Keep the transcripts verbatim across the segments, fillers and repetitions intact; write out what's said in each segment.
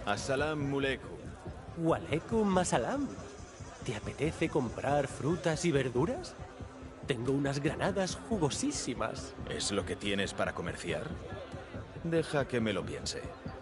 Assalam Mulekum. Walekum Masalam. ¿Te apetece comprar frutas y verduras? Tengo unas granadas jugosísimas. ¿Es lo que tienes para comerciar? Deja que me lo piense.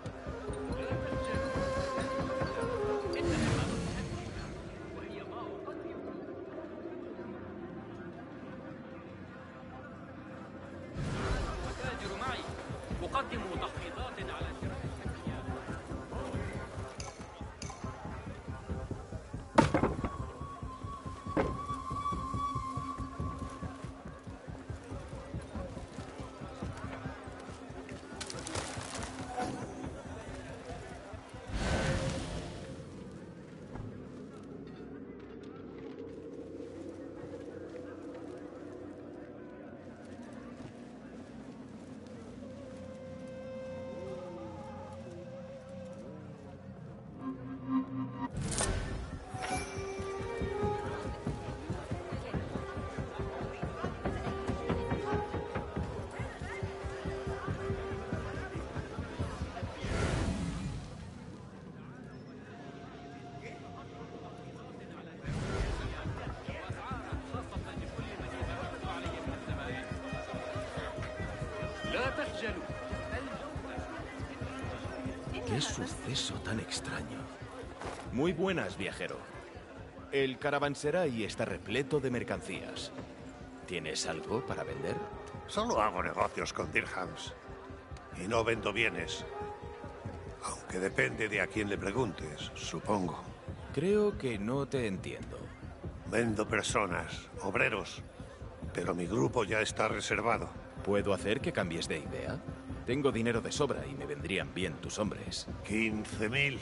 ¡Qué suceso tan extraño! Muy buenas, viajero. El caravanserai está repleto de mercancías. ¿Tienes algo para vender? Solo hago negocios con dirhams. Y no vendo bienes. Aunque depende de a quién le preguntes, supongo. Creo que no te entiendo. Vendo personas, obreros. Pero mi grupo ya está reservado. ¿Puedo hacer que cambies de idea? Tengo dinero de sobra y me vendrían bien tus hombres. quince mil.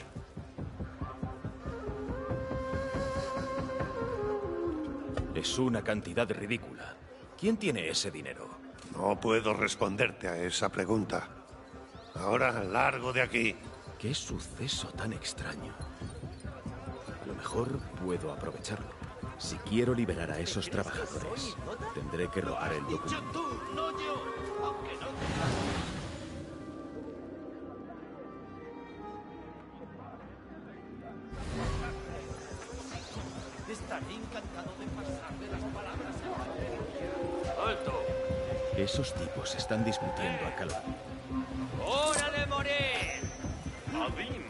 Es una cantidad ridícula. ¿Quién tiene ese dinero? No puedo responderte a esa pregunta. Ahora, largo de aquí. ¿Qué suceso tan extraño? A lo mejor puedo aprovecharlo. Si quiero liberar a esos trabajadores, tendré que robar el documento. Estaré encantado de pasar de las palabras a... ¡Alto! Esos tipos están discutiendo a calor. ¡Hora de morir! ¡Adim!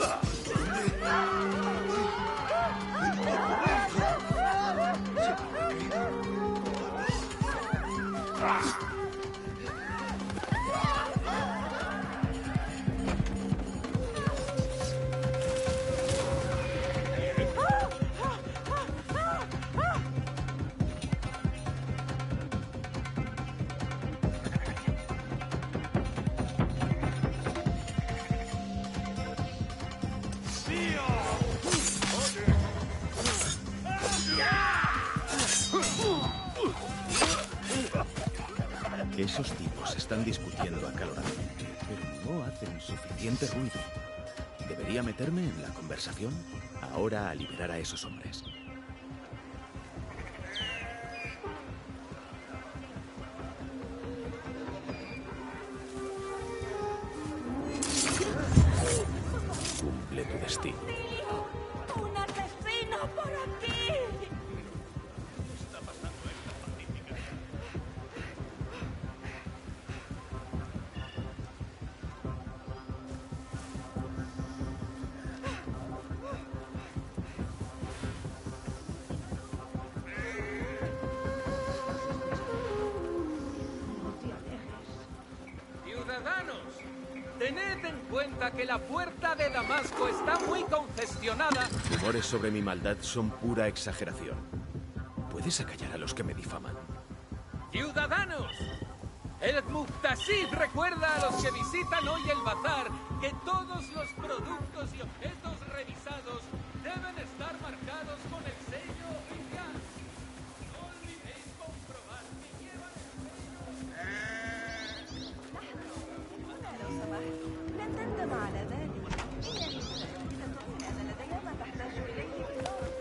Esos tipos están discutiendo acaloradamente, pero no hacen suficiente ruido. ¿Debería meterme en la conversación? Ahora a liberar a esos hombres. Cumple tu destino. ¡Un asesino por aquí! Tened en cuenta que la puerta de Damasco está muy congestionada. Rumores sobre mi maldad son pura exageración. ¿Puedes acallar a los que me difaman? ¡Ciudadanos! El Muqtasid recuerda a los que visitan hoy el bazar que todos los productos y objetos revisados deben estar marcados con el sello oficial. No olvidéis comprobar que llevan el sello. لن تندم على ذلك. إنني متأكدة أن لدي ما تحتاج إليه في الأرض.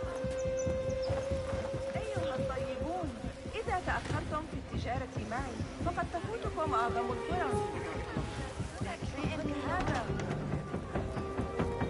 أيها الطيبون، إذا تأخرتم في التجارة معي فقد تفوتكم أعظم الفرص. لا شيء كهذا.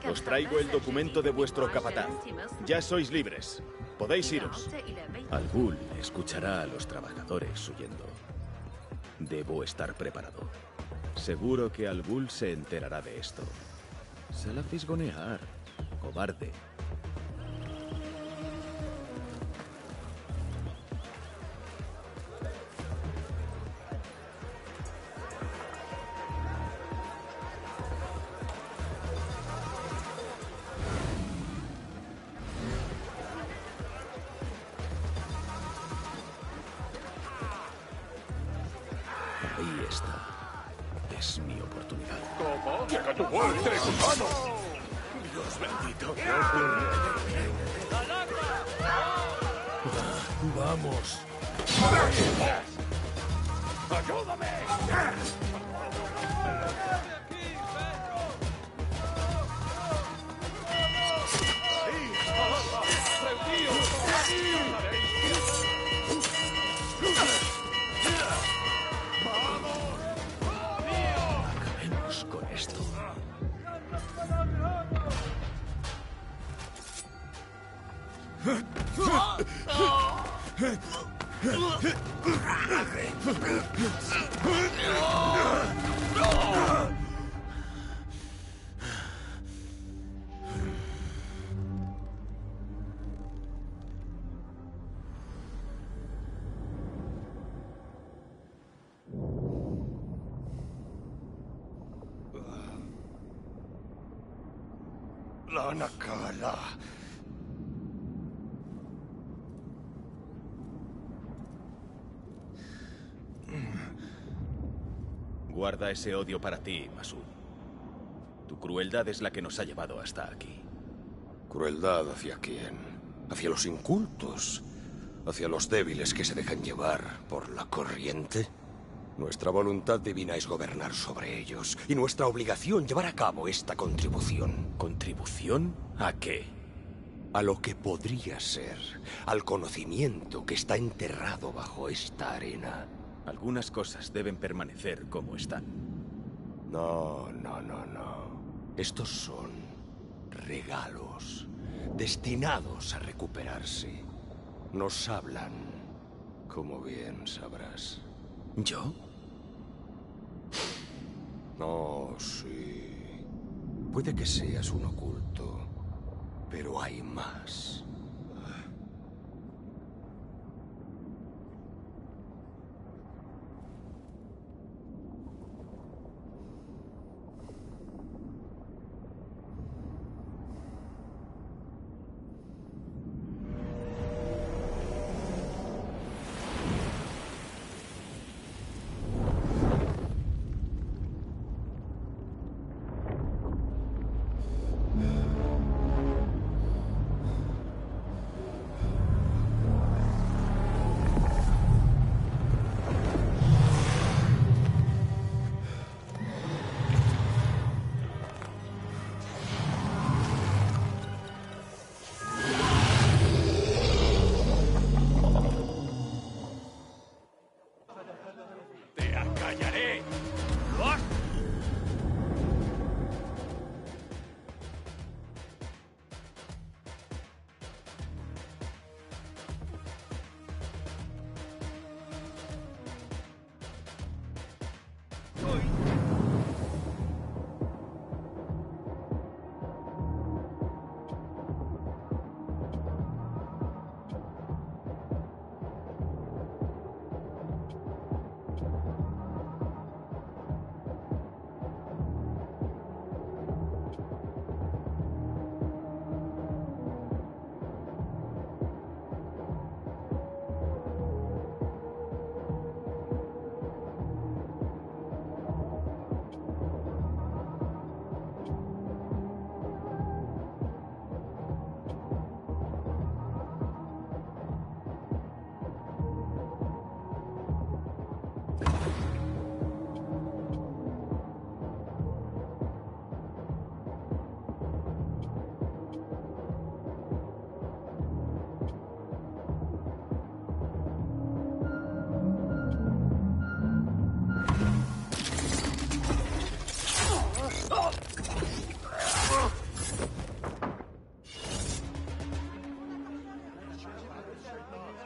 Os traigo el documento de vuestro capataz. Ya sois libres. Podéis iros. Al-Ghul escuchará a los trabajadores huyendo. Debo estar preparado. Seguro que Al-Ghul se enterará de esto. Sal a fisgonear, cobarde. Ahí está. Es mi oportunidad. ¿Cómo? ¡Llega tu muerte, gusano! Dios bendito. Vamos. ¡Ayúdame! Acabemos con esto. La Nakala. Guarda ese odio para ti, Masud. Tu crueldad es la que nos ha llevado hasta aquí. ¿Crueldad hacia quién? ¿Hacia los incultos? ¿Hacia los débiles que se dejan llevar por la corriente? Nuestra voluntad divina es gobernar sobre ellos, y nuestra obligación llevar a cabo esta contribución. ¿Contribución a qué? A lo que podría ser, al conocimiento que está enterrado bajo esta arena. Algunas cosas deben permanecer como están. No, no, no, no. Estos son regalos, destinados a recuperarse. Nos hablan, como bien sabrás. ¿Yo? No, sí. Puede que seas un oculto, pero hay más.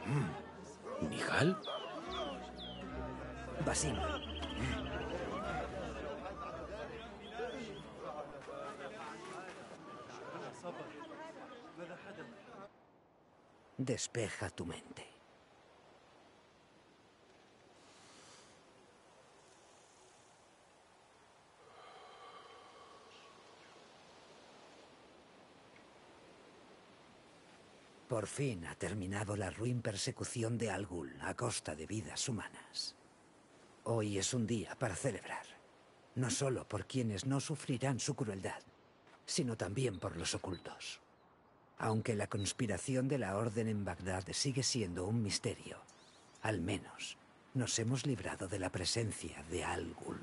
¿Nihal? Basim. Despeja tu mente. Por fin ha terminado la ruin persecución de Al Ghul a costa de vidas humanas. Hoy es un día para celebrar, no solo por quienes no sufrirán su crueldad, sino también por los ocultos. Aunque la conspiración de la Orden en Bagdad sigue siendo un misterio, al menos nos hemos librado de la presencia de Al Ghul.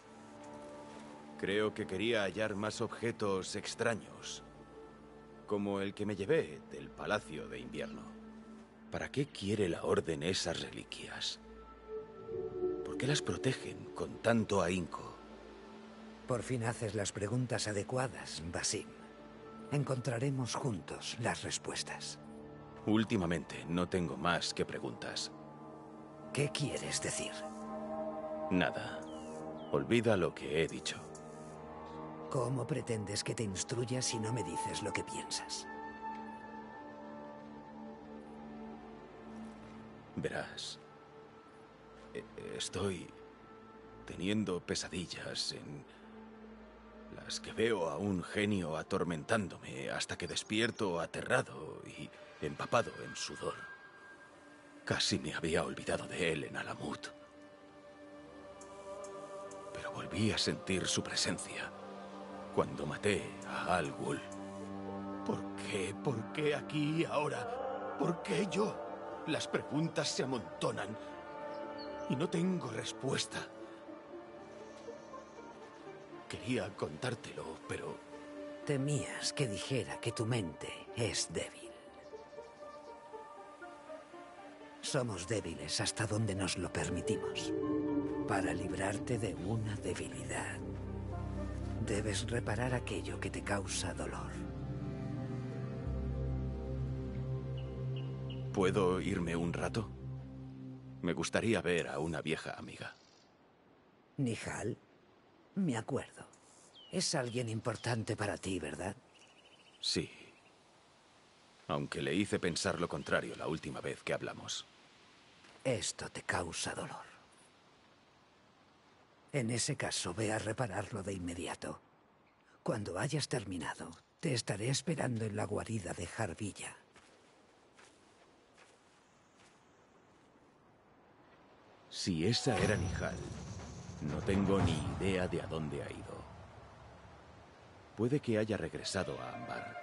Creo que quería hallar más objetos extraños, como el que me llevé del Palacio de Invierno. ¿Para qué quiere la Orden esas reliquias? ¿Por qué las protegen con tanto ahínco? Por fin haces las preguntas adecuadas, Basim. Encontraremos juntos las respuestas. Últimamente no tengo más que preguntas. ¿Qué quieres decir? Nada. Olvida lo que he dicho. ¿Cómo pretendes que te instruya si no me dices lo que piensas? Verás, e- estoy teniendo pesadillas en las que veo a un genio atormentándome hasta que despierto aterrado y empapado en sudor. Casi me había olvidado de él en Alamut. Pero volví a sentir su presencia cuando maté a Al Ghul. ¿Por qué? ¿Por qué aquí y ahora? ¿Por qué yo? Las preguntas se amontonan y no tengo respuesta. Quería contártelo, pero... Temías que dijera que tu mente es débil. Somos débiles hasta donde nos lo permitimos. Para librarte de una debilidad, debes reparar aquello que te causa dolor. ¿Puedo irme un rato? Me gustaría ver a una vieja amiga. Nihal, me acuerdo. Es alguien importante para ti, ¿verdad? Sí. Aunque le hice pensar lo contrario la última vez que hablamos. Esto te causa dolor. En ese caso, ve a repararlo de inmediato. Cuando hayas terminado, te estaré esperando en la guarida de Jarbilla. Si esa era Nihal, no tengo ni idea de a dónde ha ido. Puede que haya regresado a Ambar.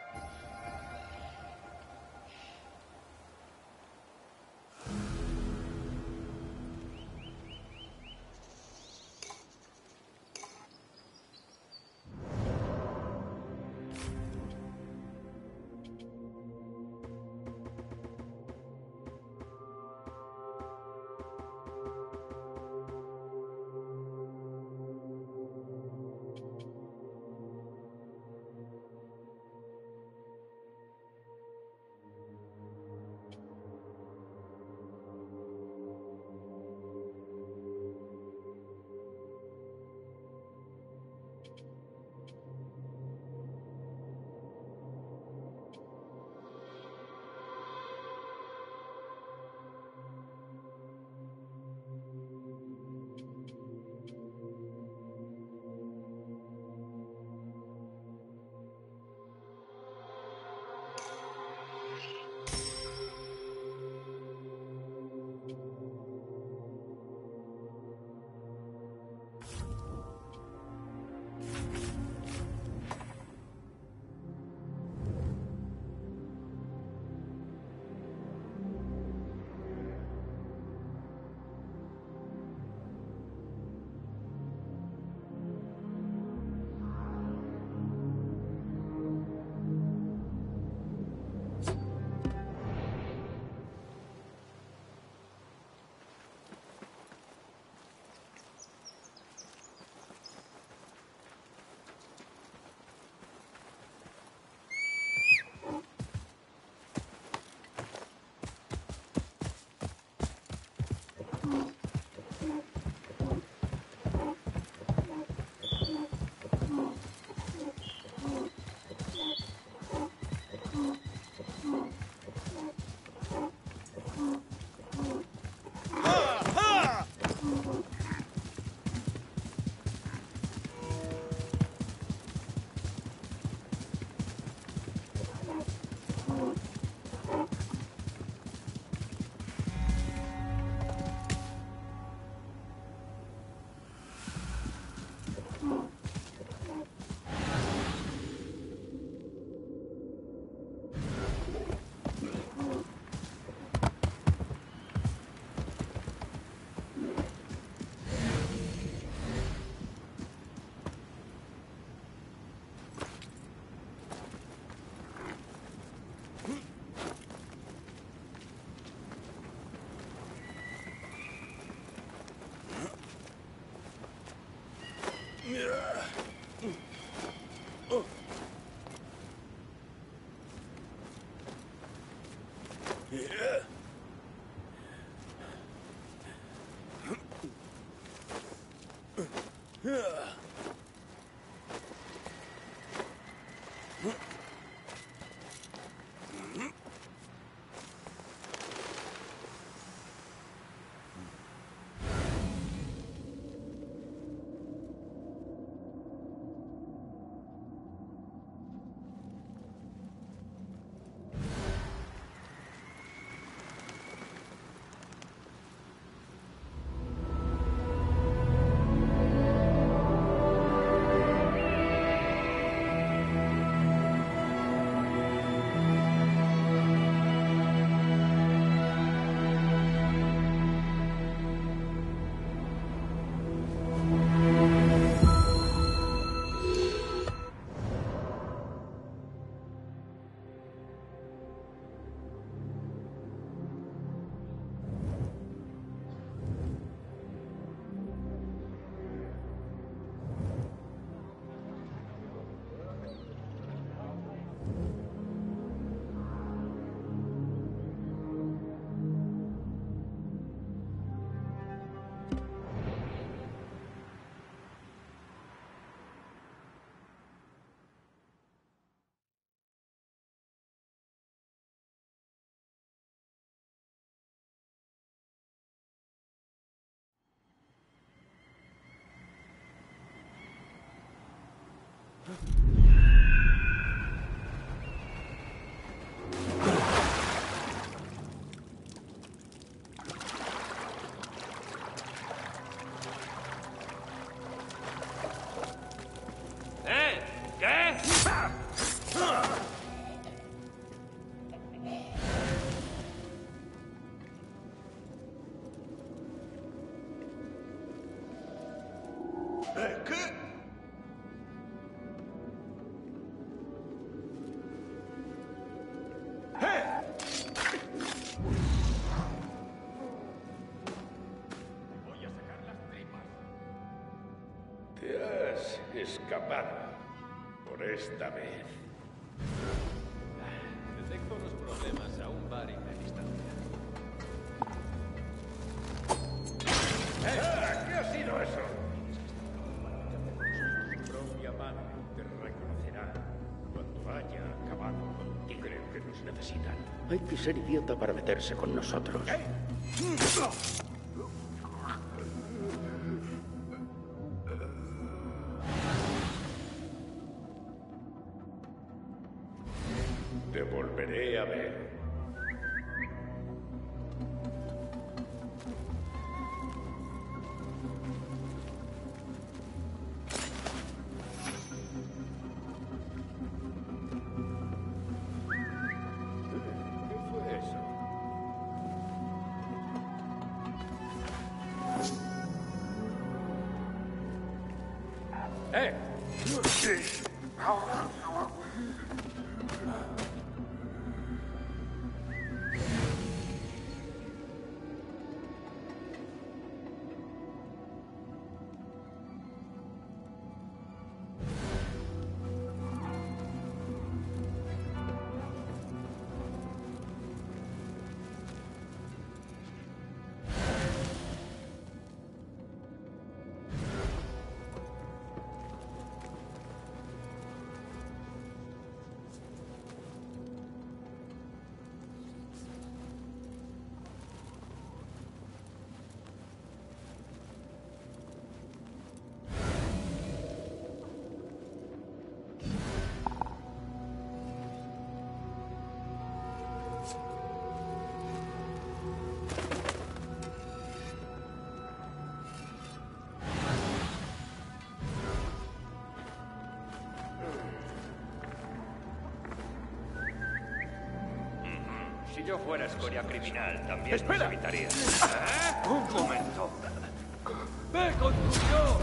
¿Eh? ¿Qué? Te has escapado por esta vez. Detecto unos problemas a un bar y de distancia. ¡Eh! ¿Qué ha sido eso? Tu propia madre te reconocerá cuando haya acabado contigo. Creo que nos necesitan. Hay que ser idiota para meterse con nosotros. ¿Qué? Te volveré a ver. ¿Qué fue eso? ¡Eh! Si yo fuera escoria criminal, también ¡Espera! nos evitaría. ¿Eh? Un momento. ¡Ve con tu Dios!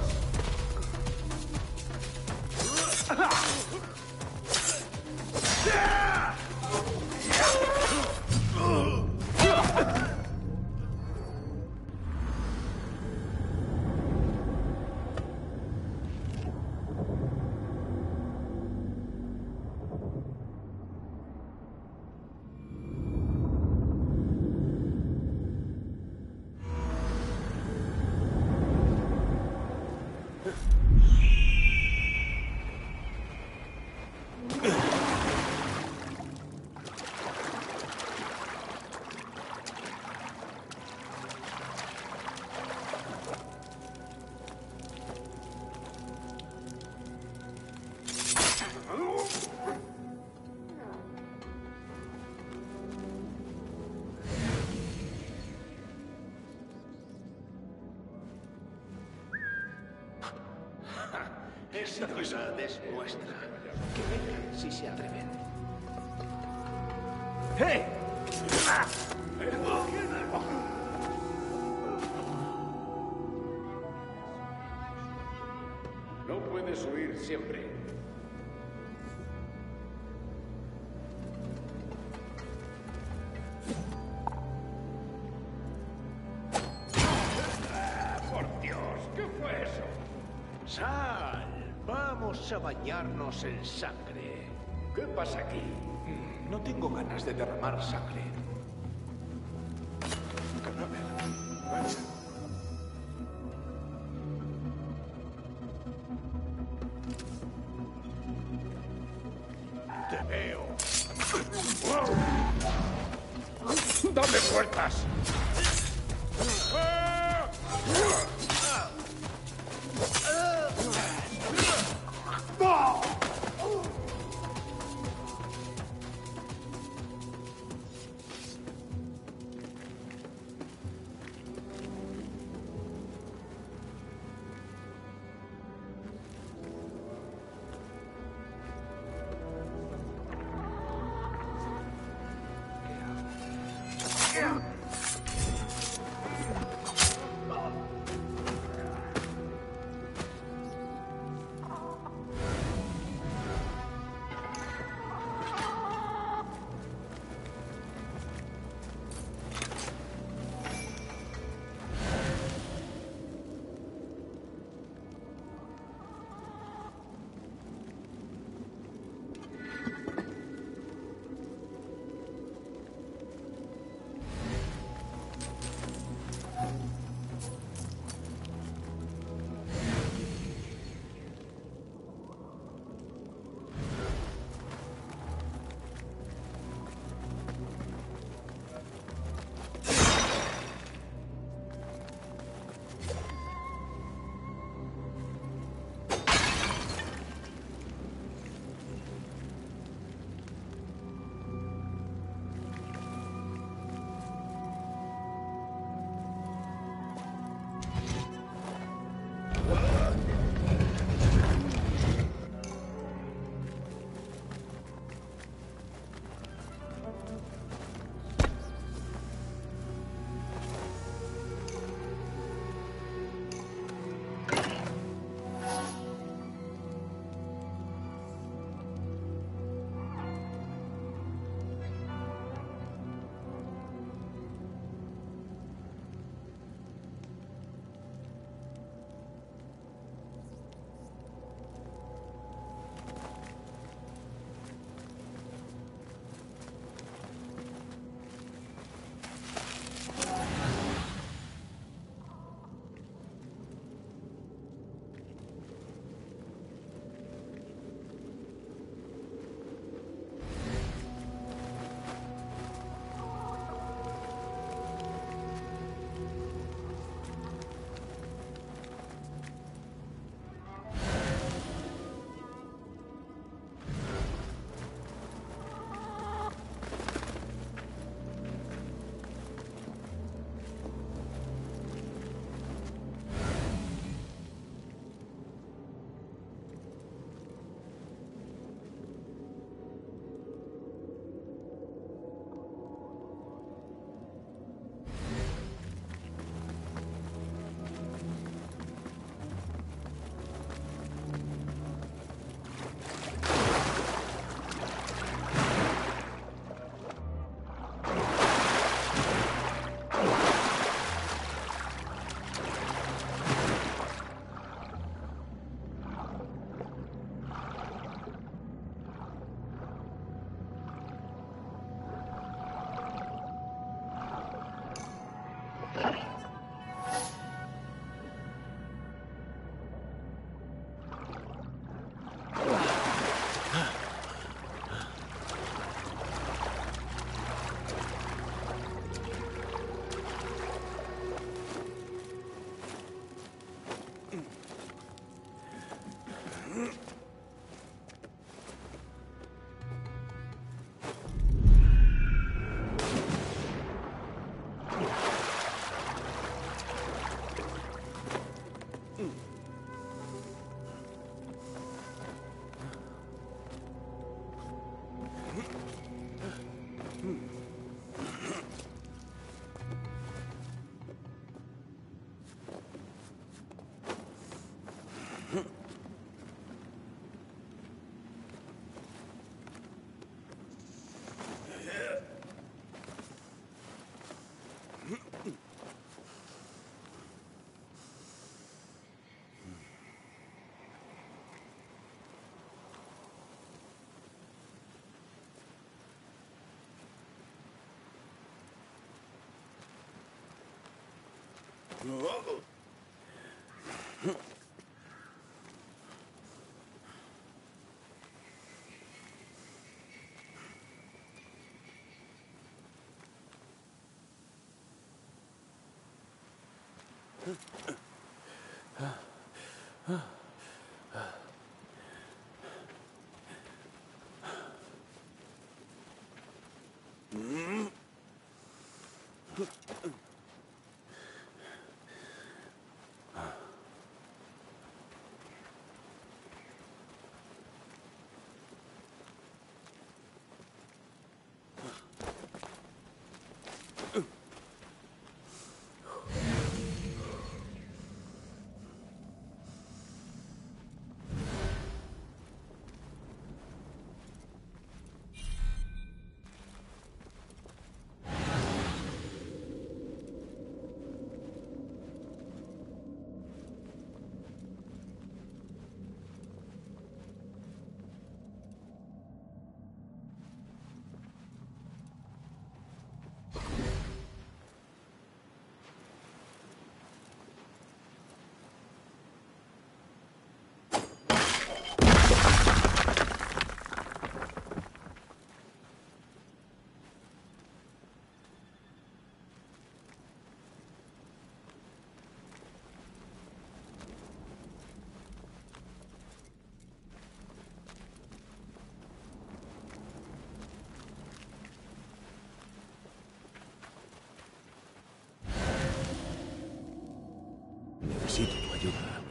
Esa cosa es nuestra. Que vengan si se atreven. ¡Eh! No puedes huir siempre. Por Dios, ¿qué fue eso? Sal, vamos a bañarnos en sangre. ¿Qué pasa aquí? No tengo ganas de derramar sangre. Te veo. ¡Dame fuerzas! Necesito tu ayuda, amiga.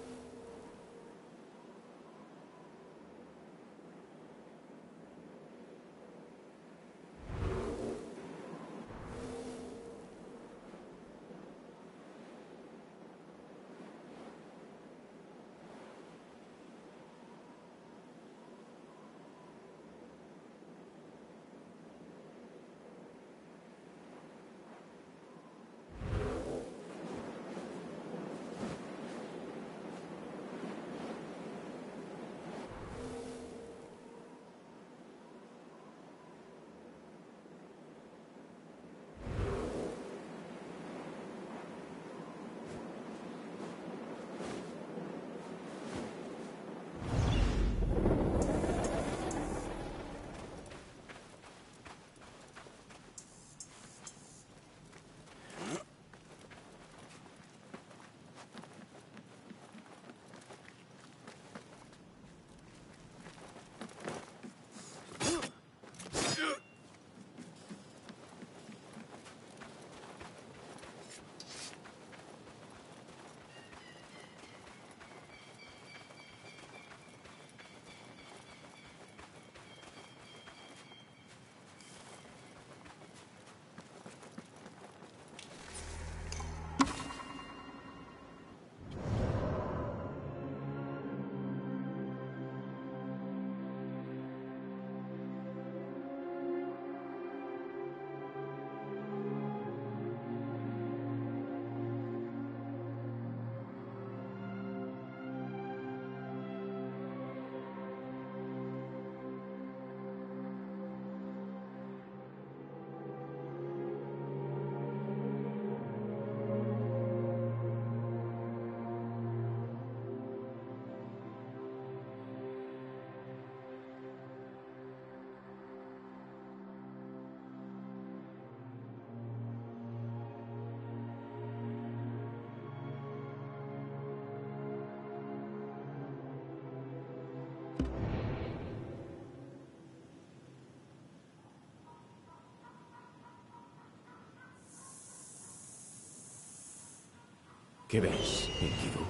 ¿Qué ves, Enkidu?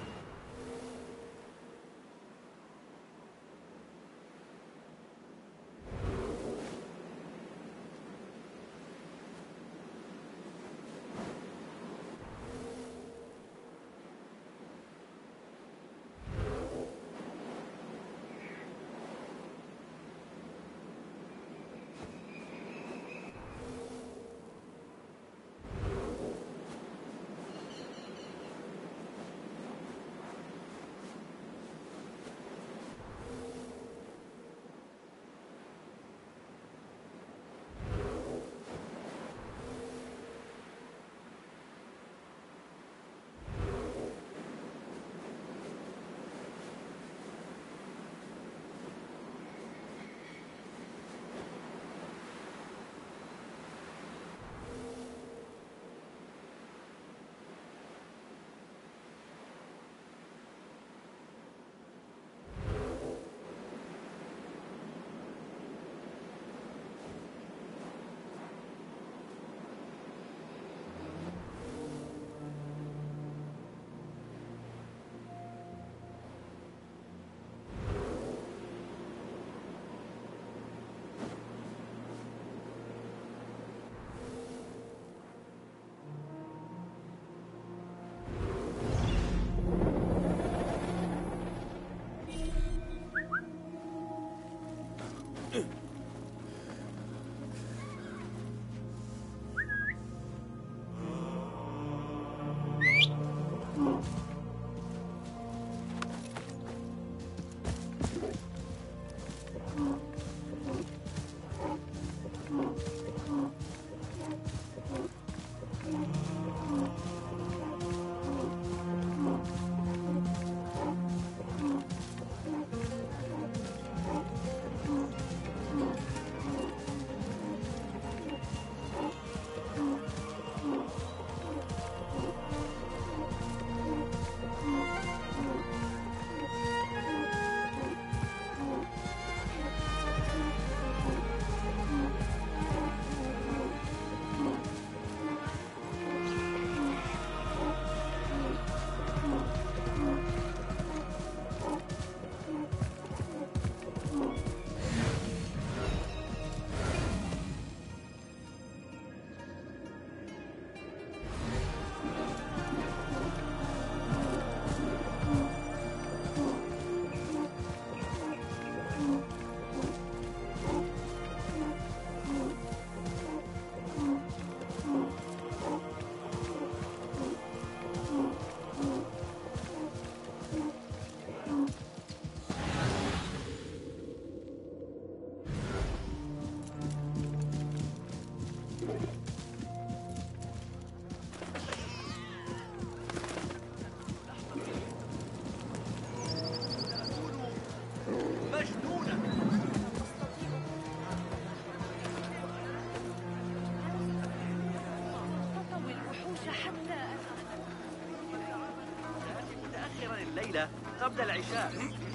الليلة قبل العشاء.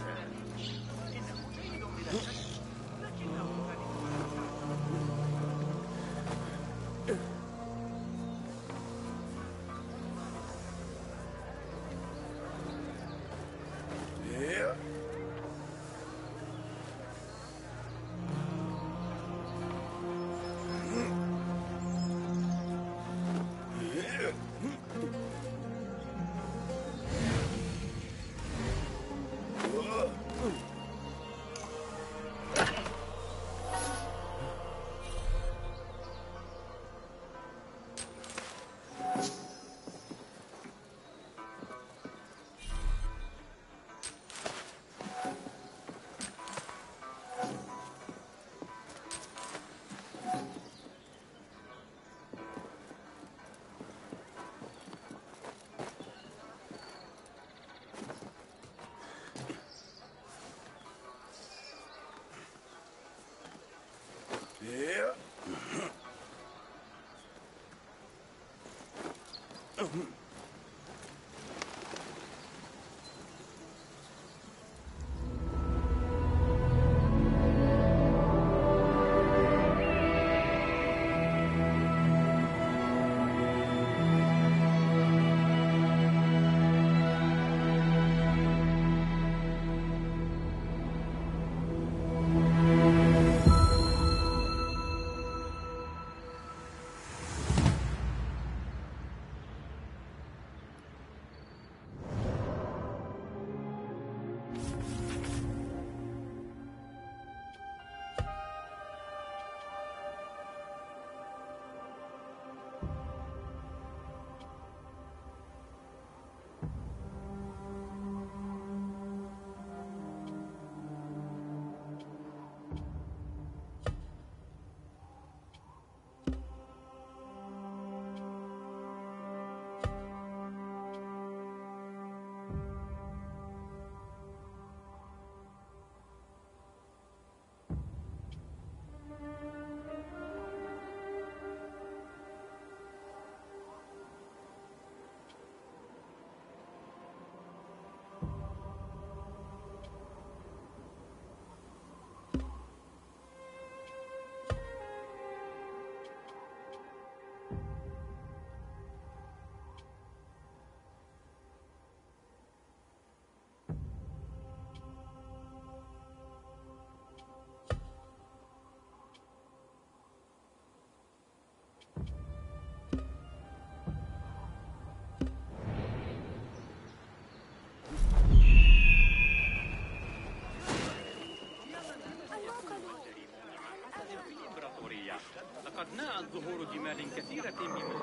لقد ناءت ظهور جمال كثيرة ممن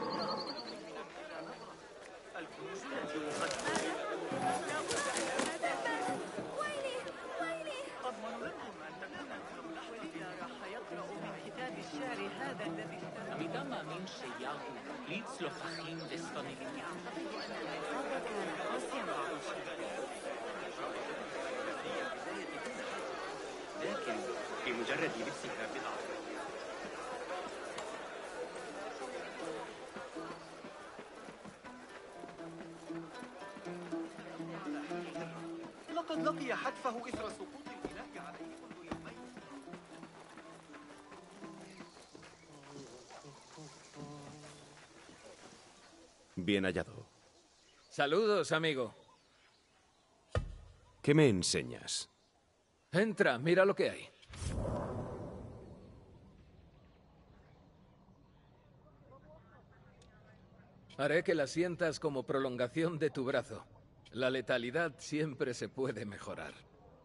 الكنوز التي ويلي ويلي أضمن لكم أن تكون أنتم لحظة راح يقرأ من كتاب الشعر هذا الذي Amidama min sheyahu, leads lofachim desfamilya. لكن بمجرد لبسها بضعة لقد لقي حتفه إثر سقوط الإله عليه منذ يومين. Bien hallado. Saludos, amigo. ¿Qué me enseñas? Entra, mira lo que hay. Haré que la sientas como prolongación de tu brazo. La letalidad siempre se puede mejorar.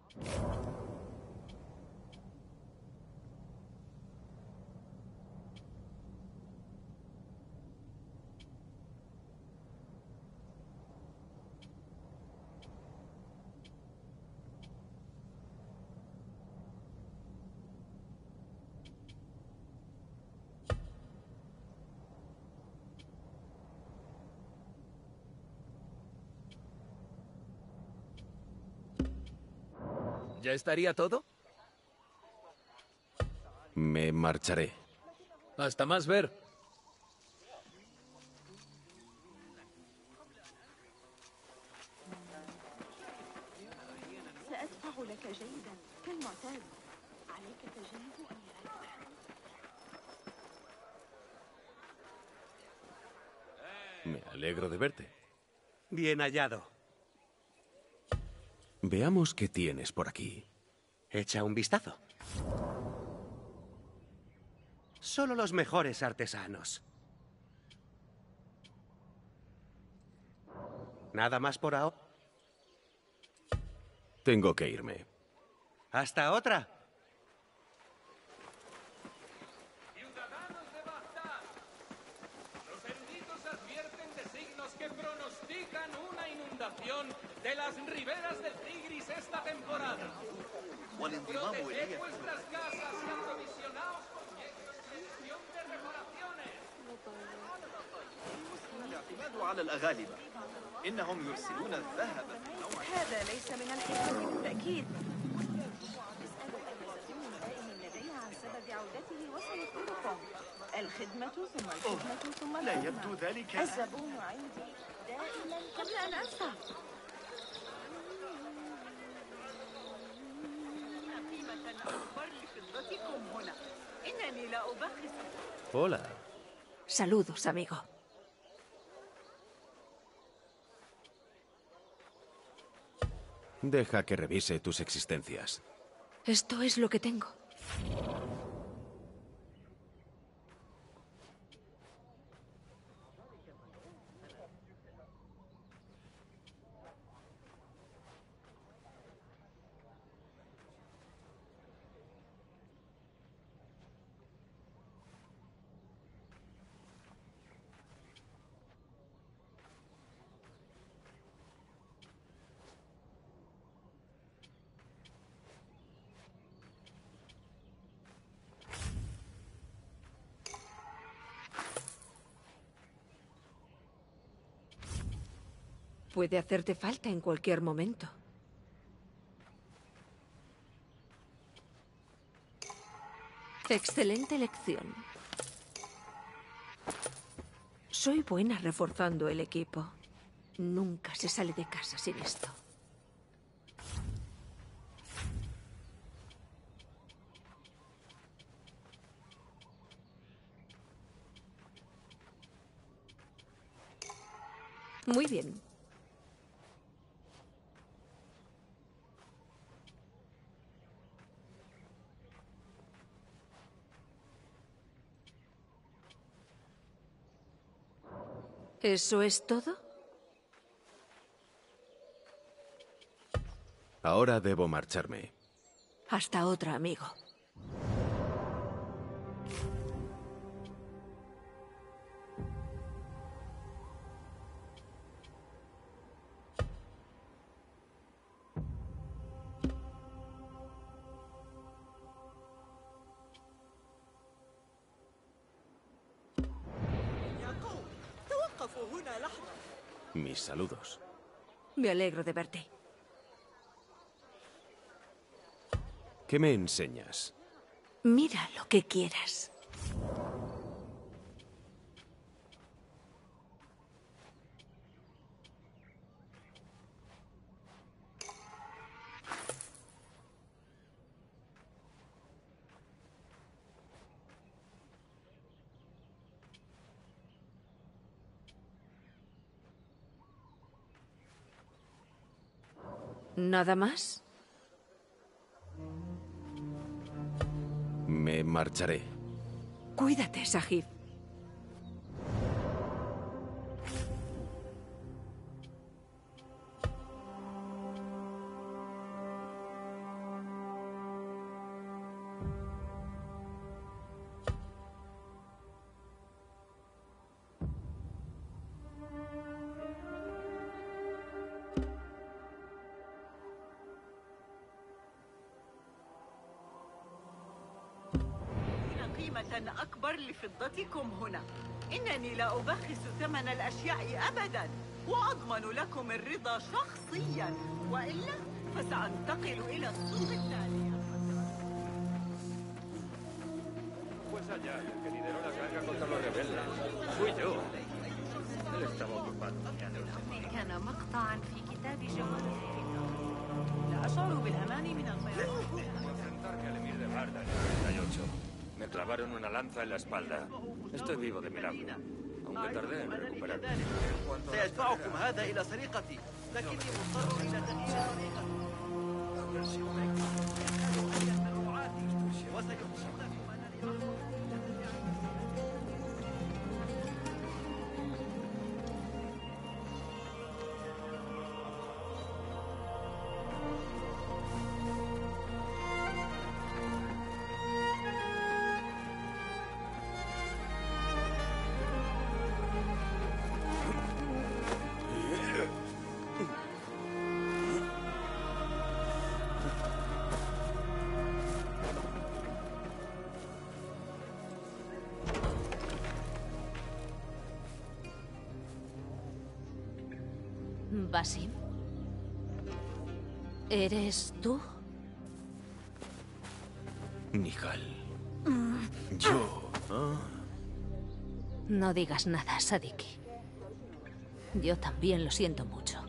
¿Ya estaría todo? Me marcharé. Hasta más ver. معتاد. عليك تجنب أن Me alegro de verte. Bien hallado. Veamos qué tienes por aquí. Echa un vistazo. Solo los mejores artesanos. ¿Nada más por ahora? Tengo que irme. Hasta otra. Ciudadanos de Bagdad, los eruditos advierten de signos que pronostican una inundación de las riberas del Tigris esta temporada. Proteged vuestras casas y aprovisionaos con medios de gestión de reparaciones. الاعتماد على الأغالبة إنهم يرسلون الذهب في نوع. هذا ليس من الحكمة بالتأكيد. اسألوا أي زبون دائم لديها عن سبب عودته وسيخبركم. الخدمة ثم الخدمة ثم لا الخدمة. يبدو ذلك. الزبون عندي دائما قبل أن أنسى. قيمة أكبر لفضتكم هنا. إنني لا أبخس. Hola. Saludos, amigo. Deja que revise tus existencias. Esto es lo que tengo. Puede hacerte falta en cualquier momento. Excelente elección. Soy buena reforzando el equipo. Nunca se sale de casa sin esto. Muy bien. ¿Eso es todo? Ahora debo marcharme. Hasta otra, amigo. Mis saludos. Me alegro de verte. ¿Qué me enseñas? Mira lo que quieras. ¿Nada más? Me marcharé. Cuídate, Sahib. أكبر لفضتكم هنا. إنني لا أبخس ثمن الأشياء أبداً، وأضمن لكم الرضا شخصياً، وإلا فسأنتقل إلى السوق التالي. Pues allá, el que lideró la carga contra los rebeldes. Fui yo. Él estaba ocupado. كان مقطعاً في كتاب جوهر. لا أشعر بالأمان من الطيران. al emir de Barda en el treinta y ocho. Me clavaron una lanza en la espalda. Estoy vivo de milagro, aunque tardé en recuperarme. سيدفعكم هذا إلى سرقتي لكني مضطر إلى تغيير Basim. ¿Eres tú? Nihal. Yo... ¿ah? No digas nada, Sadiki. Yo también lo siento mucho.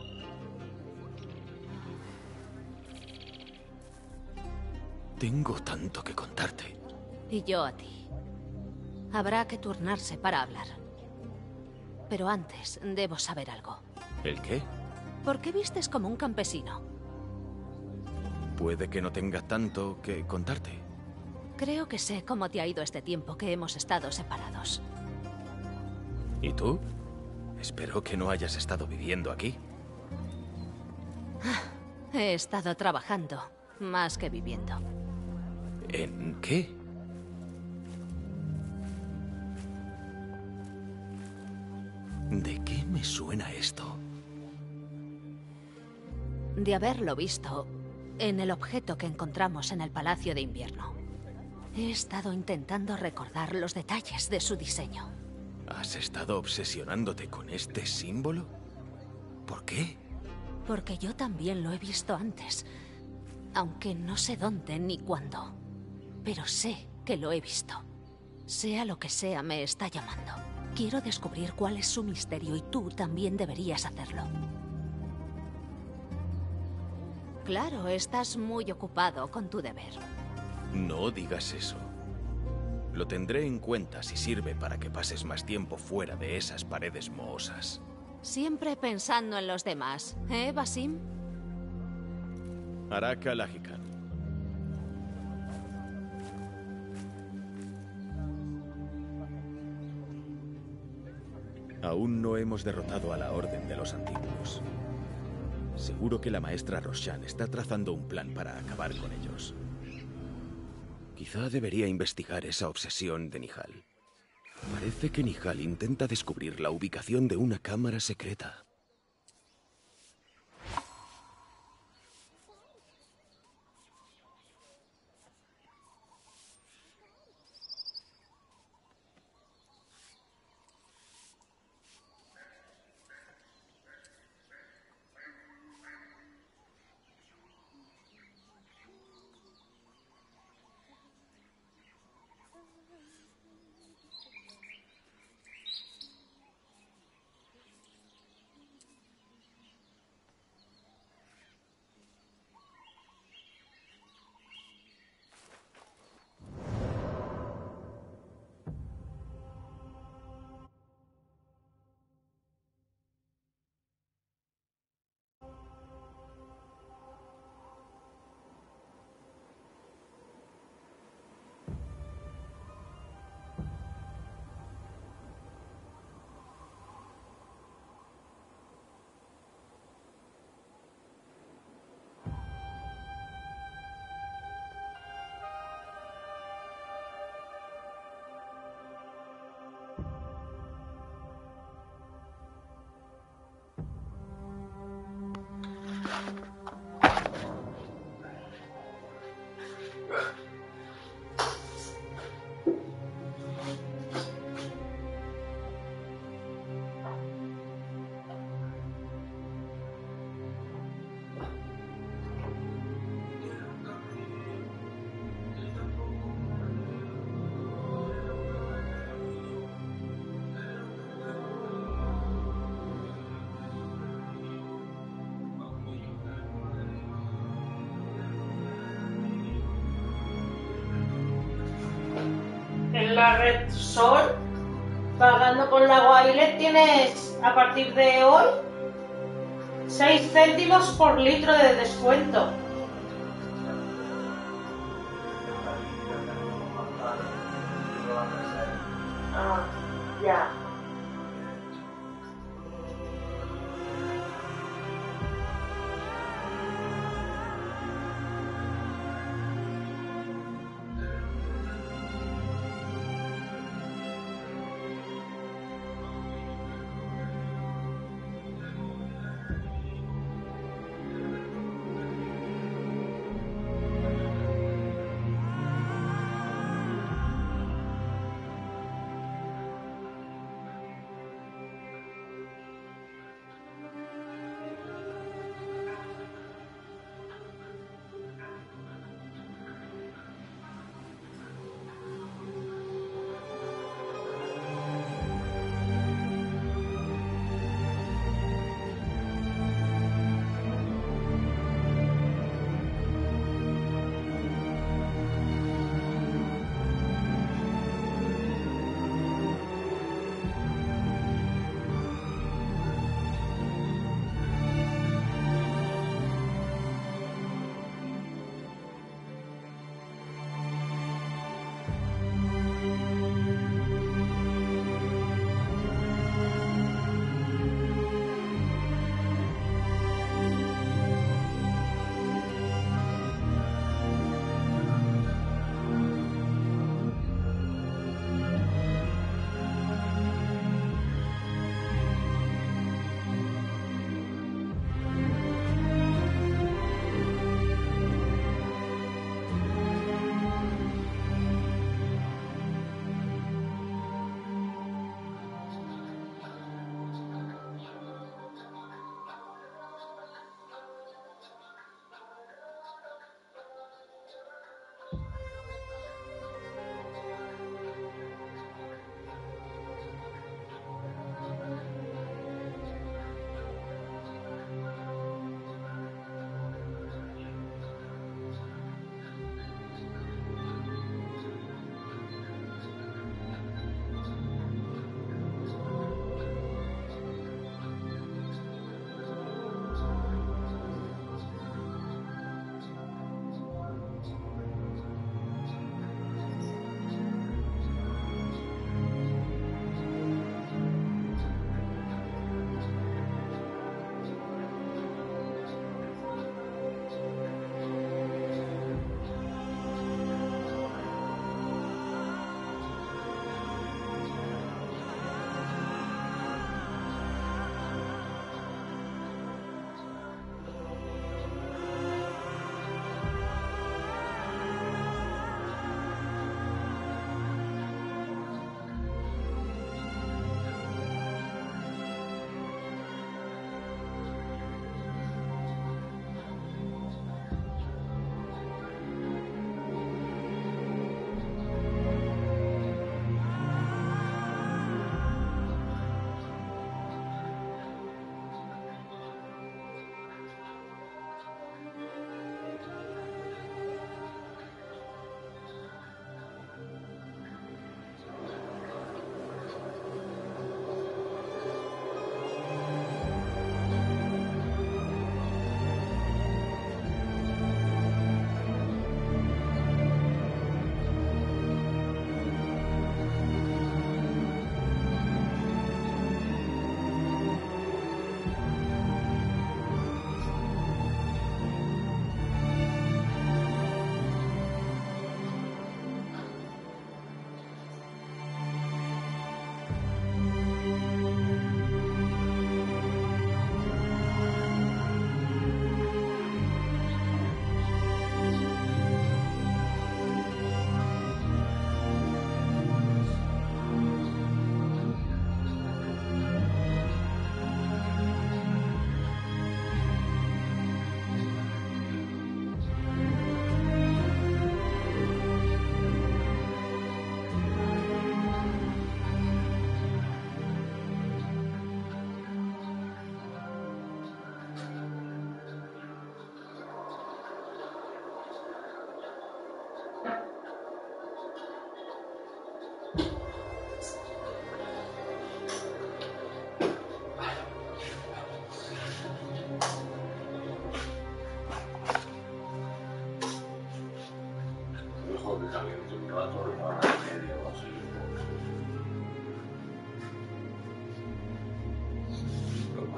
Tengo tanto que contarte. Y yo a ti. Habrá que turnarse para hablar. Pero antes, debo saber algo. ¿El qué? ¿Por qué vistes como un campesino? Puede que no tenga tanto que contarte. Creo que sé cómo te ha ido este tiempo que hemos estado separados. ¿Y tú? Espero que no hayas estado viviendo aquí. He estado trabajando, más que viviendo. ¿En qué? ¿De qué me suena esto? De haberlo visto en el objeto que encontramos en el Palacio de Invierno. He estado intentando recordar los detalles de su diseño. ¿Has estado obsesionándote con este símbolo? ¿Por qué? Porque yo también lo he visto antes. Aunque no sé dónde ni cuándo. Pero sé que lo he visto. Sea lo que sea, me está llamando. Quiero descubrir cuál es su misterio y tú también deberías hacerlo. Claro, estás muy ocupado con tu deber. No digas eso. Lo tendré en cuenta si sirve para que pases más tiempo fuera de esas paredes mohosas. Siempre pensando en los demás, ¿eh, Basim? Araka Lajikan. Aún no hemos derrotado a la Orden de los Antiguos. Seguro que la maestra Roshan está trazando un plan para acabar con ellos. Quizá debería investigar esa obsesión de Nihal. Parece que Nihal intenta descubrir la ubicación de una cámara secreta. en la red Sol, pagando con la Wireless, tienes a partir de hoy seis céntimos por litro de descuento. Ah, ya.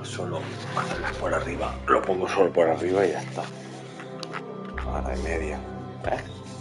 solo hacerlas por arriba. Lo pongo solo por arriba y ya está. Ahora y media. ¿Eh?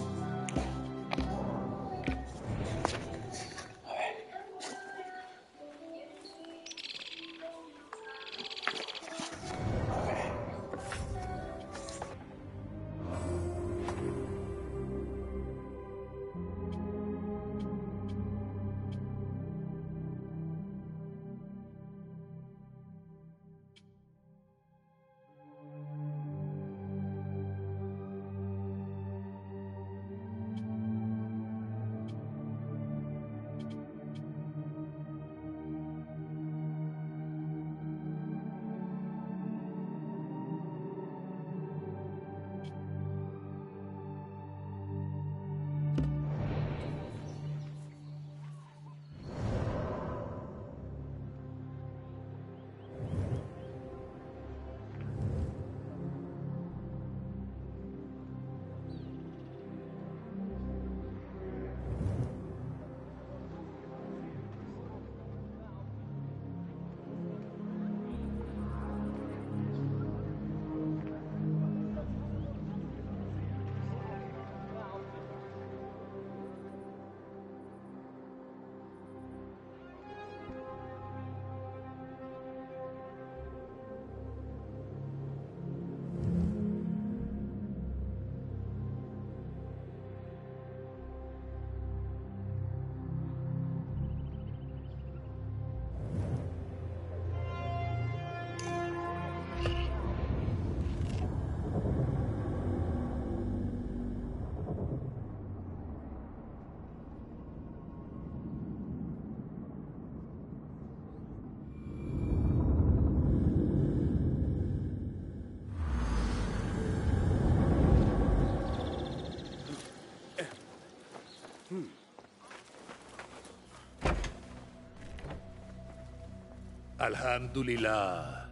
Alhamdulillah.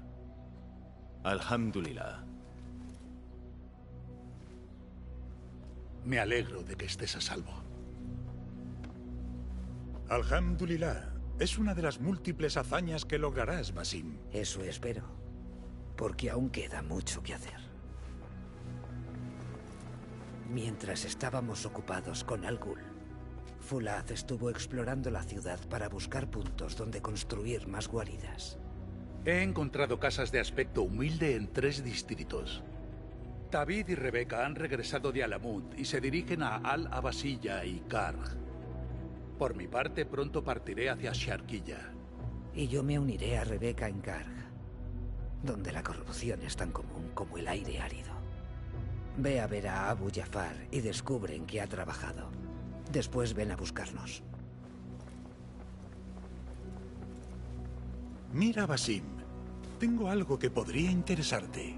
Alhamdulillah. Me alegro de que estés a salvo. Alhamdulillah. Es una de las múltiples hazañas que lograrás, Basim. Eso espero, porque aún queda mucho que hacer. Mientras estábamos ocupados con Al Ghul, Fulad estuvo explorando la ciudad para buscar puntos donde construir más guaridas. He encontrado casas de aspecto humilde en tres distritos. David y Rebeca han regresado de Alamut y se dirigen a Al-Abasilla y Karj. Por mi parte, pronto partiré hacia Sharqiyya. Y yo me uniré a Rebeca en Karj, donde la corrupción es tan común como el aire árido. Ve a ver a Abu Jafar y descubre en qué ha trabajado. Después ven a buscarnos. Mira, Basim. Tengo algo que podría interesarte.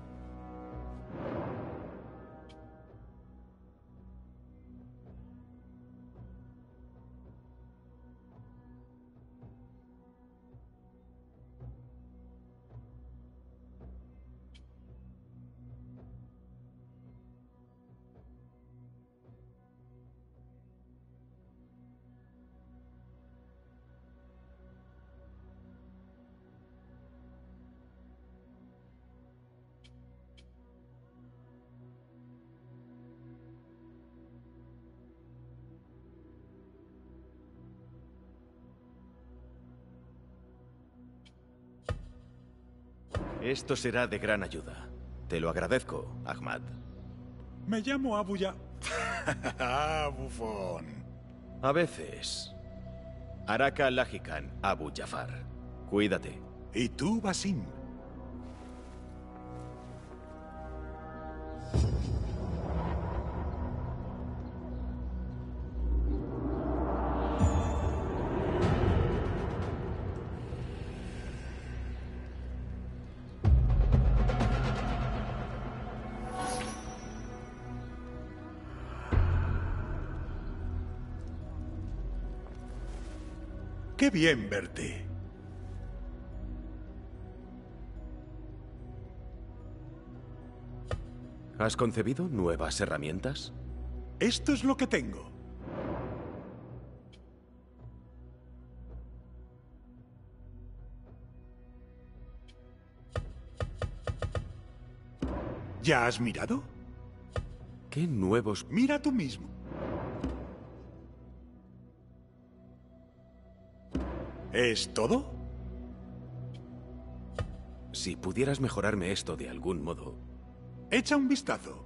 Esto será de gran ayuda. Te lo agradezco, Ahmad. Me llamo Abu Ya... ah, bufón. A veces. Araka Lajikan, Abu Jafar. Cuídate. ¿Y tú, Basim? ¡Qué bien verte! ¿Has concebido nuevas herramientas? Esto es lo que tengo. ¿Ya has mirado? ¿Qué nuevos...? Mira tú mismo. ¿Es todo? Si pudieras mejorarme esto de algún modo... Echa un vistazo.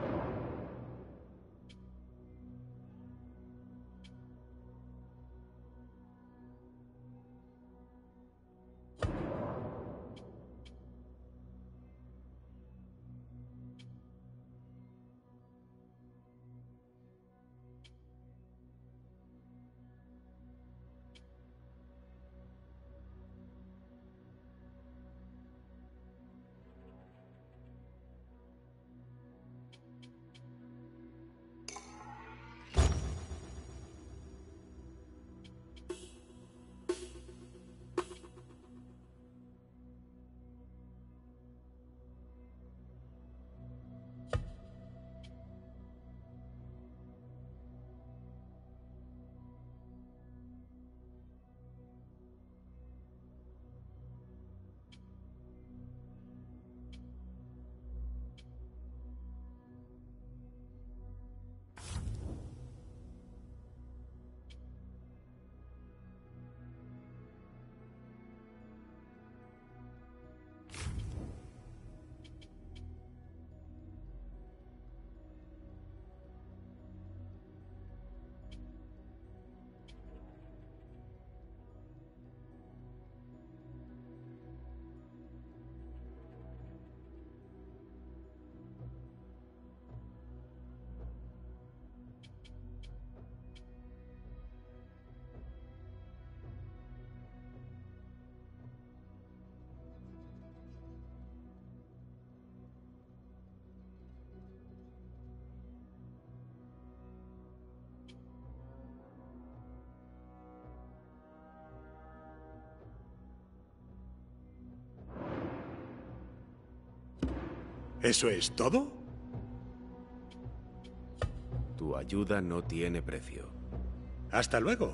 ¿Eso es todo? Tu ayuda no tiene precio. Hasta luego.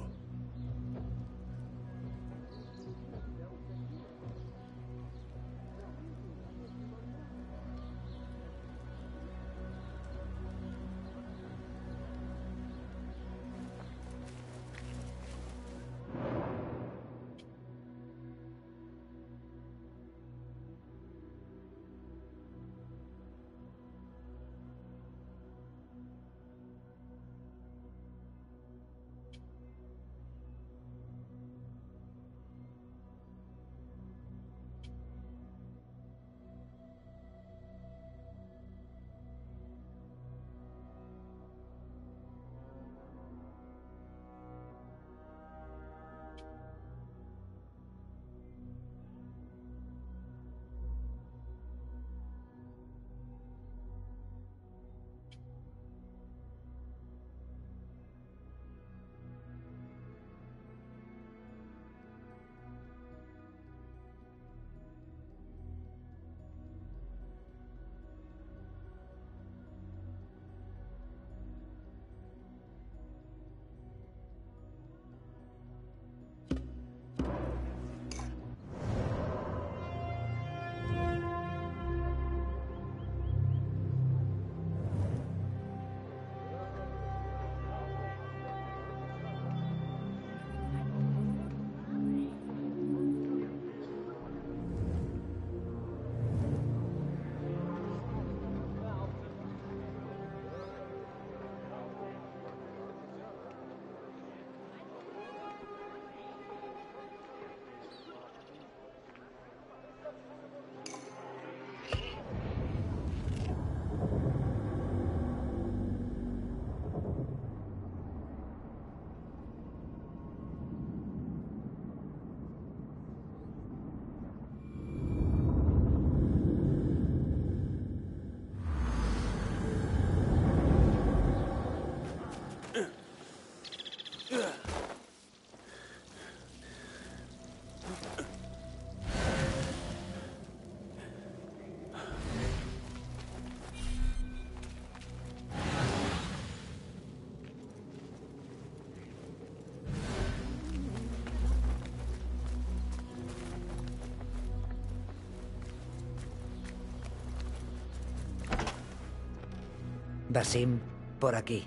Basim, por aquí.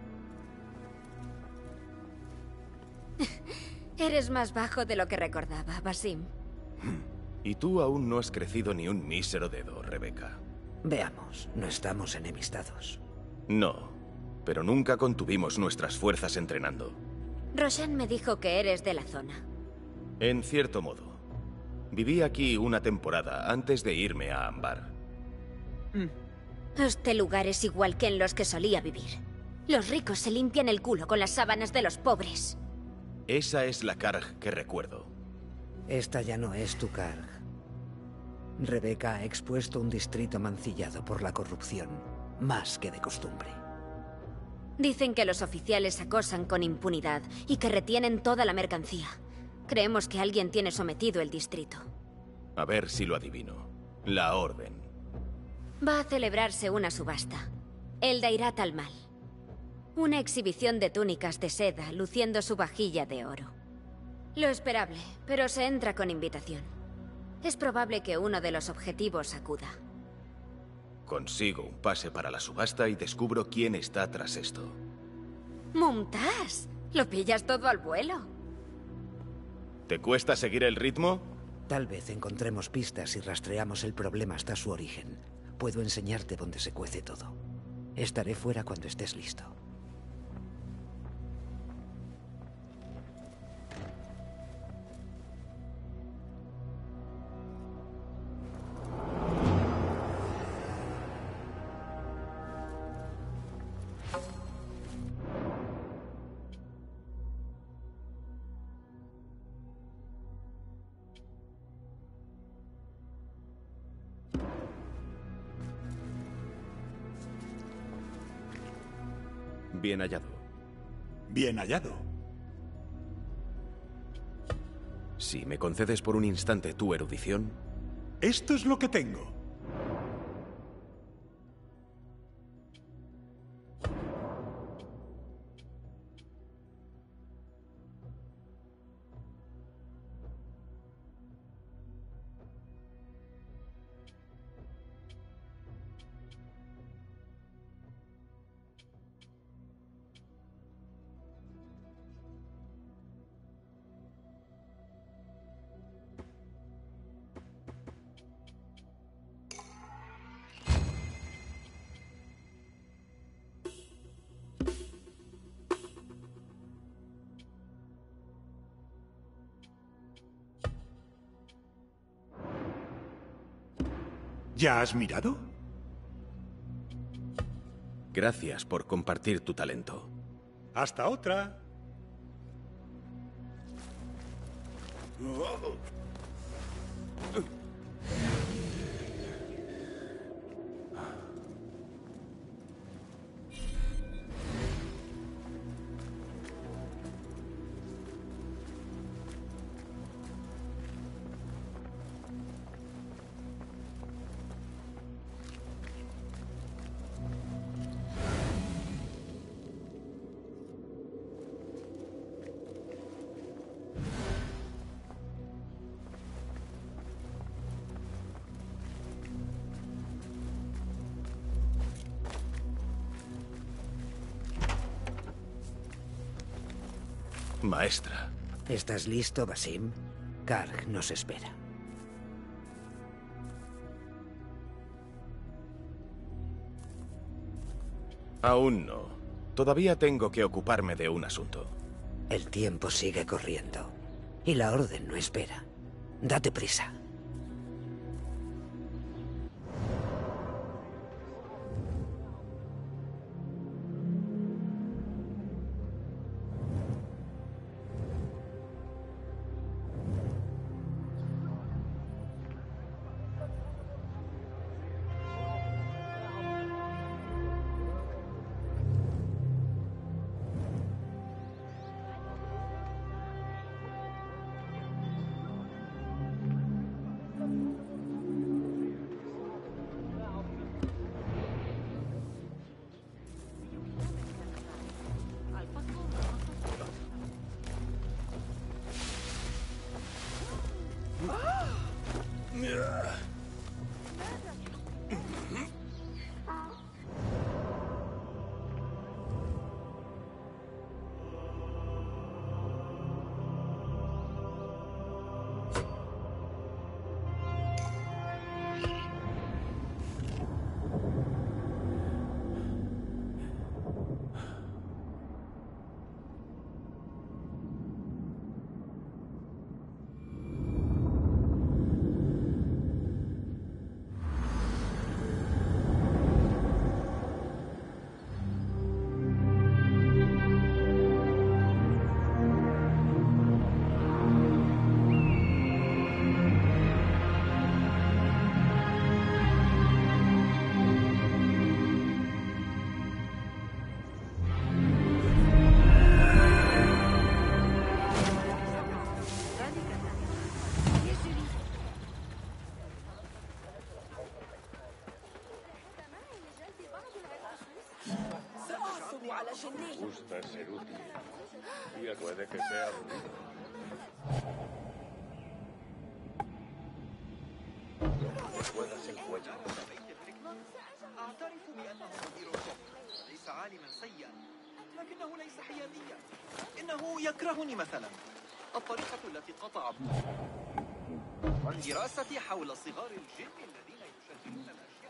Eres más bajo de lo que recordaba, Basim. Y tú aún no has crecido ni un mísero dedo, Rebeca. Veamos, no estamos enemistados. No, pero nunca contuvimos nuestras fuerzas entrenando. Roshan me dijo que eres de la zona. En cierto modo. Viví aquí una temporada antes de irme a Ambar. Este lugar es igual que en los que solía vivir. Los ricos se limpian el culo con las sábanas de los pobres. Esa es la Karg que recuerdo. Esta ya no es tu Karg. Rebeca ha expuesto un distrito mancillado por la corrupción, más que de costumbre. Dicen que los oficiales acosan con impunidad y que retienen toda la mercancía. Creemos que alguien tiene sometido el distrito. A ver si lo adivino. La Orden. Va a celebrarse una subasta. El Dairat al-Mal. Una exhibición de túnicas de seda luciendo su vajilla de oro. Lo esperable, pero se entra con invitación. Es probable que uno de los objetivos acuda. Consigo un pase para la subasta y descubro quién está tras esto. ¡Mumtaz! Lo pillas todo al vuelo. ¿Te cuesta seguir el ritmo? Tal vez encontremos pistas y rastreamos el problema hasta su origen. Puedo enseñarte dónde se cuece todo. Estaré fuera cuando estés listo. Bien hallado. Bien hallado. Si me concedes por un instante tu erudición... Esto es lo que tengo. ¿Ya has mirado? Gracias por compartir tu talento. Hasta otra. Maestra. ¿Estás listo, Basim? Karg nos espera. Aún no. Todavía tengo que ocuparme de un asunto. El tiempo sigue corriendo. Y la Orden no espera. Date prisa. gusta ser útil. Y puede que sea aburrido. Te puedas el cuello. أعترف بأنه مدير شرطة ليس عالما سيئا لكنه ليس حياديا إنه يكرهني مثلا الطريقة التي قطع والدراسة حول صغار الجن الذين يشغلون الأشياء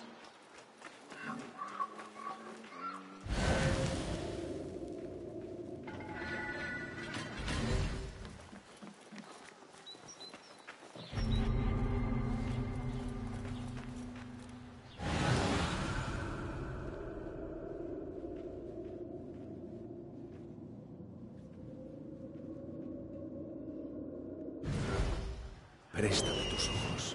Préstame tus ojos.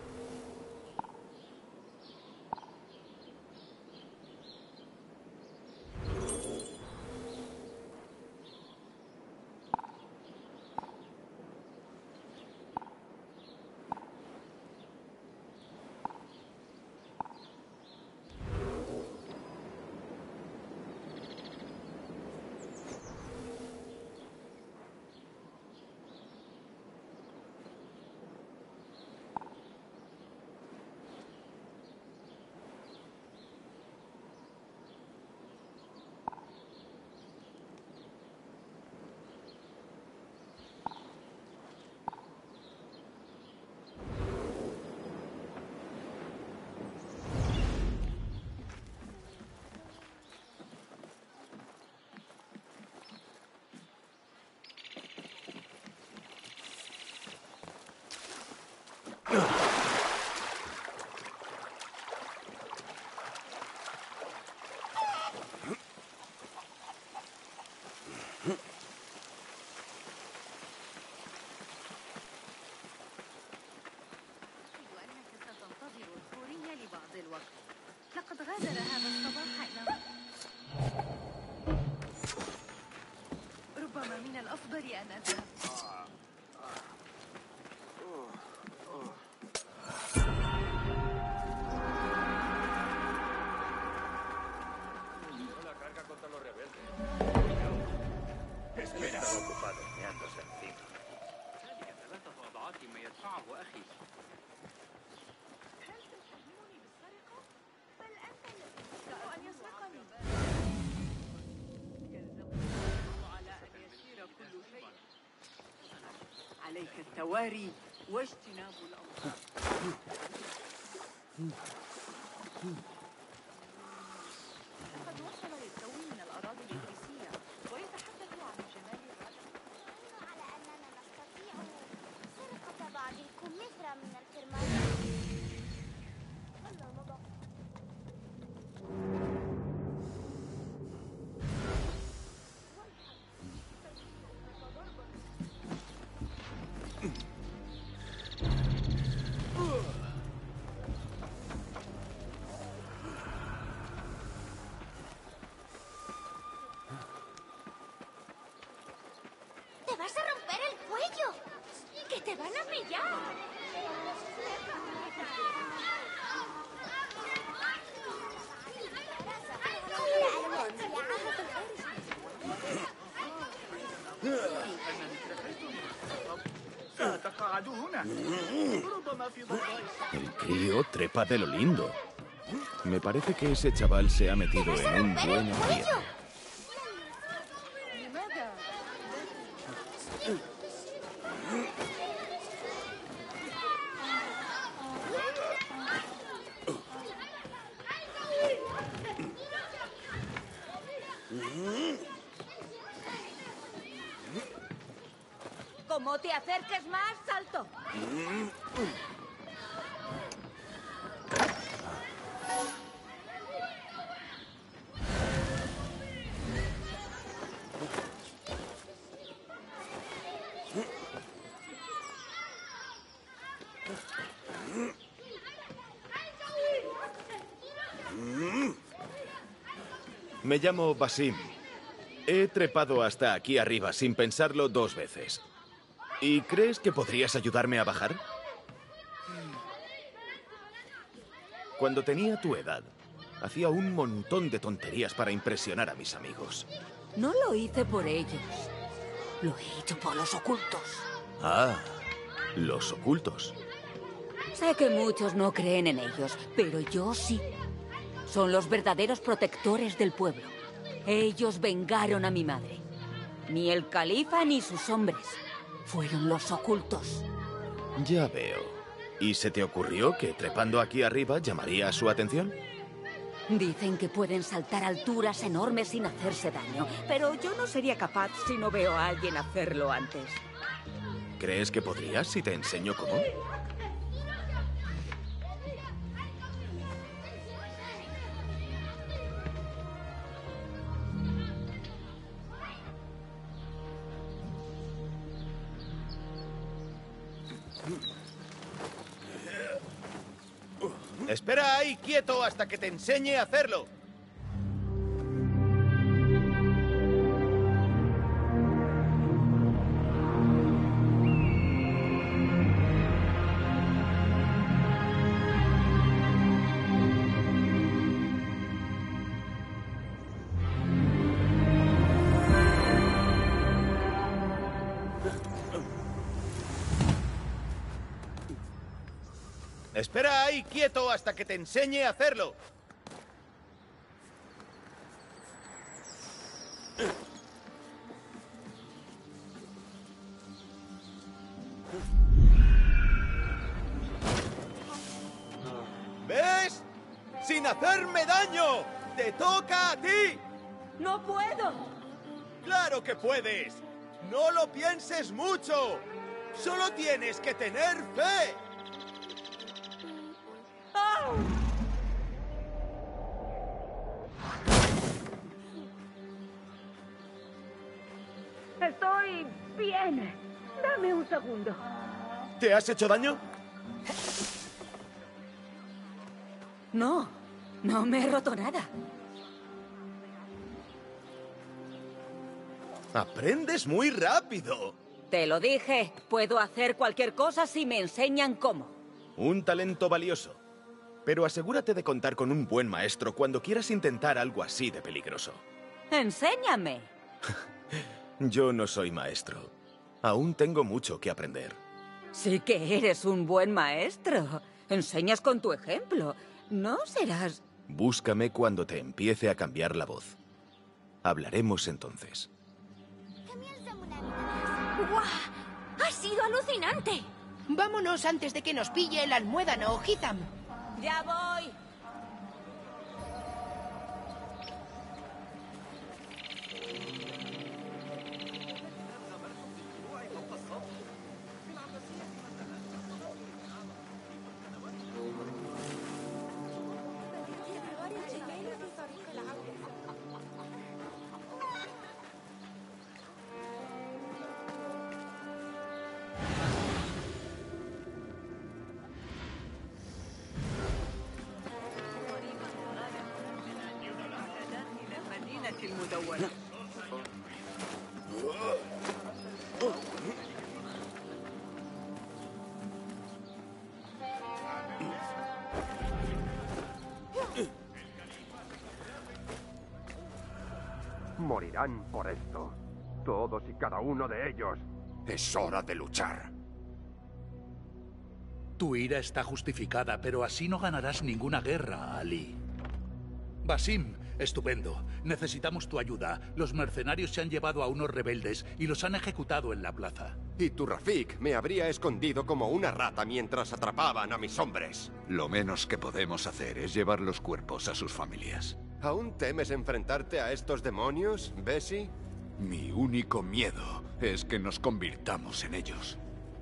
لقد غادر هذا الصباح إلى ربما من الأفضل أن أذهب. La carga contra los rebeldes. Espera. Estaba ocupado meándose encima. ذلك ثلاثة أضعاف ما يدفعه أخي. عليك التواري واجتناب الأمر. قد وصل للتو من الأراضي الإنجليزية ويتحدث عن جمال الرجل. على أننا نستطيع سرقة بعض الكمثرى من الكرمان. ¡Te vas a romper el cuello! ¡Que te van a pillar! سأتقاعد هنا ربما في ضوضاء. El crío trepa de lo lindo. Me parece que ese chaval se ha metido en un buen aprieto. Como te acerques más, salto. Me llamo Basim. He trepado hasta aquí arriba sin pensarlo dos veces. ¿Y crees que podrías ayudarme a bajar? Cuando tenía tu edad, Hacía un montón de tonterías para impresionar a mis amigos. No lo hice por ellos. Lo he hecho por los ocultos. Ah, los ocultos. Sé que muchos no creen en ellos, pero yo sí. Son los verdaderos protectores del pueblo. Ellos vengaron a mi madre. Ni el califa ni sus hombres. Fueron los ocultos. Ya veo. ¿Y se te ocurrió que trepando aquí arriba llamaría su atención? Dicen que pueden saltar alturas enormes sin hacerse daño, pero yo no sería capaz si no veo a alguien hacerlo antes. ¿Crees que podrías si te enseño cómo? Espera ahí, quieto, hasta que te enseñe a hacerlo. Espera ahí, quieto, hasta que te enseñe a hacerlo. ¿Ves? ¡Sin hacerme daño! ¡Te toca a ti! ¡No puedo! ¡Claro que puedes! ¡No lo pienses mucho! ¡Solo tienes que tener fe! ¡Oh! Estoy bien. Dame un segundo. ¿Te has hecho daño? No, no me he roto nada. Aprendes muy rápido. Te lo dije, puedo hacer cualquier cosa si me enseñan cómo. Un talento valioso. Pero asegúrate de contar con un buen maestro cuando quieras intentar algo así de peligroso. Enséñame. Yo no soy maestro. Aún tengo mucho que aprender. Sí que eres un buen maestro. Enseñas con tu ejemplo. No serás... Búscame cuando te empiece a cambiar la voz. Hablaremos entonces. ¡Guau! ¡Ha sido alucinante! Vámonos antes de que nos pille el almuédano, Hitham. ¡Ya voy! المدونة. Morirán por esto. Todos y cada uno de ellos. Es hora de luchar. Tu ira está justificada, pero así no ganarás ninguna guerra, Ali. Basim, estupendo. Necesitamos tu ayuda. Los mercenarios se han llevado a unos rebeldes y los han ejecutado en la plaza. Y tu Rafik me habría escondido como una rata mientras atrapaban a mis hombres. Lo menos que podemos hacer es llevar los cuerpos a sus familias. ¿Aún temes enfrentarte a estos demonios, Bessie? Mi único miedo es que nos convirtamos en ellos.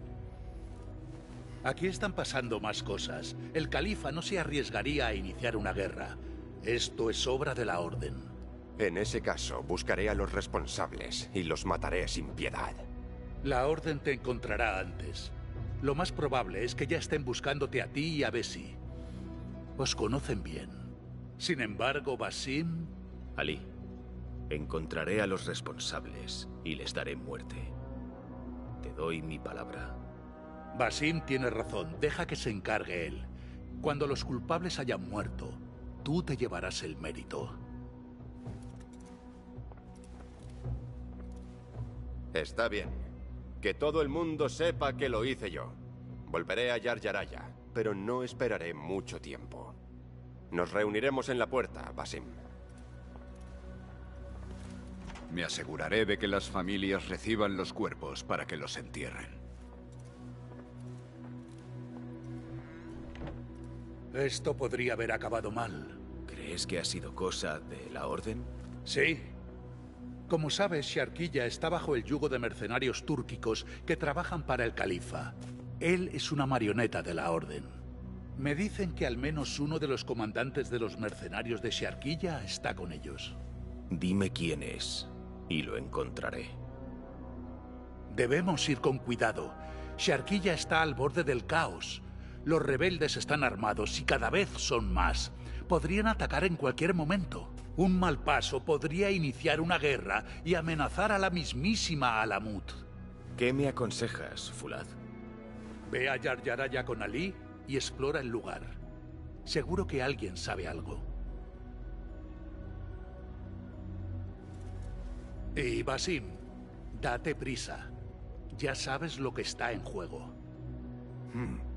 Aquí están pasando más cosas. El califa no se arriesgaría a iniciar una guerra. Esto es obra de la Orden. En ese caso, buscaré a los responsables y los mataré sin piedad. La Orden te encontrará antes. Lo más probable es que ya estén buscándote a ti y a Bessie. Os conocen bien. Sin embargo, Basim... Ali, encontraré a los responsables y les daré muerte. Te doy mi palabra. Basim tiene razón. Deja que se encargue él. Cuando los culpables hayan muerto, tú te llevarás el mérito. Está bien. Que todo el mundo sepa que lo hice yo. Volveré a Yar Yaraya, pero no esperaré mucho tiempo. Nos reuniremos en la puerta, Basim. Me aseguraré de que las familias reciban los cuerpos para que los entierren. Esto podría haber acabado mal. ¿Crees que ha sido cosa de la Orden? Sí. Como sabes, Sharkilla está bajo el yugo de mercenarios túrquicos que trabajan para el califa. Él es una marioneta de la Orden. Me dicen que al menos uno de los comandantes de los mercenarios de Sharkilla está con ellos. Dime quién es, y lo encontraré. Debemos ir con cuidado. Sharkilla está al borde del caos. Los rebeldes están armados y cada vez son más. Podrían atacar en cualquier momento. Un mal paso podría iniciar una guerra y amenazar a la mismísima Alamut. ¿Qué me aconsejas, Fulad? Ve a Yar Yaraya con Ali y explora el lugar. Seguro que alguien sabe algo. Y Basim, date prisa. Ya sabes lo que está en juego. Hmm.